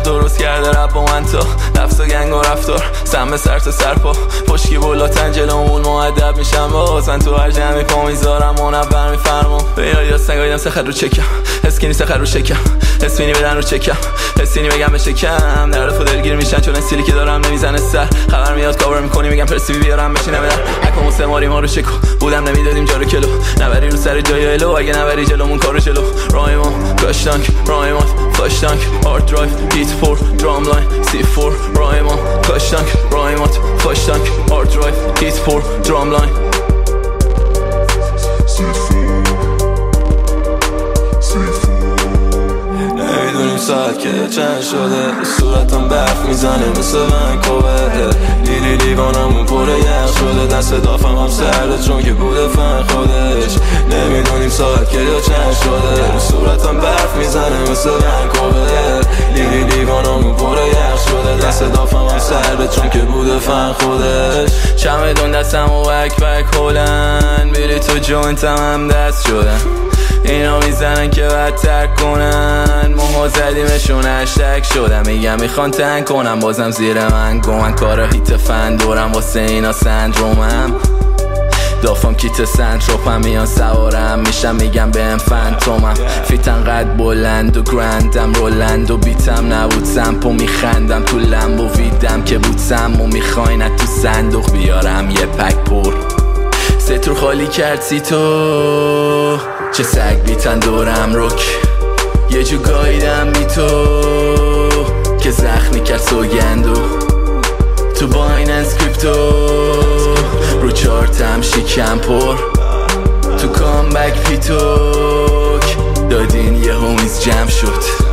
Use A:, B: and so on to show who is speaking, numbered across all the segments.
A: درست کرده رب با من تا لفظ و گنگ و رفتار سم سر تا سرپا پشکی بلاتن جلومون معدب میشم باز من تو هر جمعی پا میذارم منور میفرمم به یاد یاست نگاهیدم سخر رو چکم اسکینی سخر رو شکم اسمینی بدن رو چکم اسینی بگم به شکم نرد خود دلگیر میشن چون استیلی که دارم نمیزنه سر خبر میاد کاور میکنی میگم پرسیبی بیارم بشینه بدن نکن سماری ما رو شکو بودم نمیدادیم جارو کلو نبری رو سر جای الو اگه نبری جلومون کارو جلو رایمان کاشتانک رایمات فاشتانک آرت درایف هیت فور درام لاین C4 رایمان کاشتانک رایمات فاشتانک آرت درایف هیت فور درام لاین نمیدونیم ساعت که چند شده صورتم برف میزنه مثل ونکوور لیلی لیوانمون پر یخ شده دست دافم هم سرده چون که بوده فن خودش نمیدونیم ساعت که چند شده صورتم برف میزنه مثل ونکوور لیلی لیوانمون پر یخ شده دست دافم هم سرده چون که بوده فن خودش چمدون دستم و بک هولن میری تو جوینتم هم دست شدن اینا میزنن که بدتر کنن موها زدیمشون هشتگ شدم میگم میخوان تنگ کنم بازم زیر من گمن کارا هیت فن دورم واسه اینا سندرومم دافام کیت سنتروپم میان سوارم میشم میگم بهم فنتومم فیتن قد بلند و گرندم رولند و بیتم نبود سمپو میخندم تو لمبو ویدم که بود سمو میخواینت تو صندوق بیارم یه پک پر سترو خالی کرد سی تو چه سگ بیتن دورم رک یه جو گاییدم بی تو که زخمی کرد سوگندو تو بایننس کریپتو رو چارتم شیکم پر تو کامبک پیتوک دادین یه هومیز جمع شد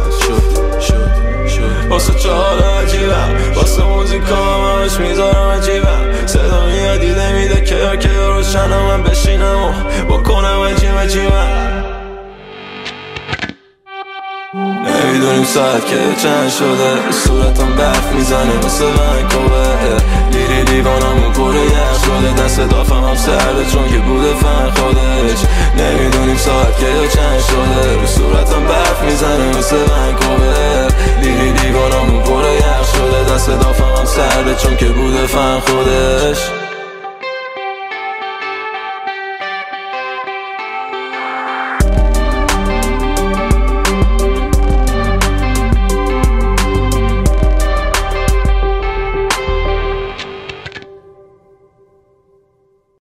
A: واسه چهار عجیبم واسه موزیکام همش میذارم عجیبم صدا میاد دیده میده که روشنم من بشینم و بکنم عجیبم نمیدونیم ساعت که چند شده صورتم برف میزنه مثل ونکوور لیلی لیوانمون پر یخ شده دست دافم هم سرده چون که بوده فن خودش نمیدونیم ساعت که چند شده صورتم برف میزنه مثل ونکوور لیلی لیوانمون پر یخ شده دست دافم هم سرده چون که بوده فن خودش